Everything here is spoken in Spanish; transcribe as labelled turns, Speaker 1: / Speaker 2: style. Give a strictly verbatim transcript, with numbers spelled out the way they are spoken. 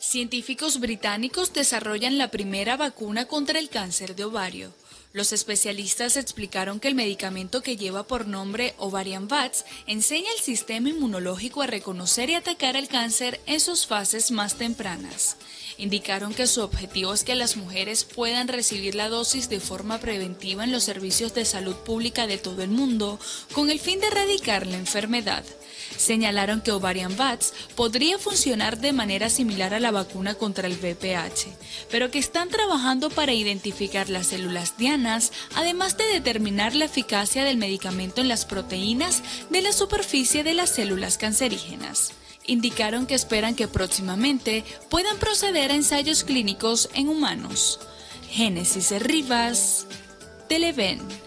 Speaker 1: Científicos británicos desarrollan la primera vacuna contra el cáncer de ovario. Los especialistas explicaron que el medicamento, que lleva por nombre Ovarian Bats, enseña al sistema inmunológico a reconocer y atacar el cáncer en sus fases más tempranas. Indicaron que su objetivo es que las mujeres puedan recibir la dosis de forma preventiva en los servicios de salud pública de todo el mundo, con el fin de erradicar la enfermedad. Señalaron que Ovarian Bats podría funcionar de manera similar a la vacuna contra el V P H, pero que están trabajando para identificar las células dianas, además de determinar la eficacia del medicamento en las proteínas de la superficie de las células cancerígenas. Indicaron que esperan que próximamente puedan proceder a ensayos clínicos en humanos. Génesis Rivas, Televen.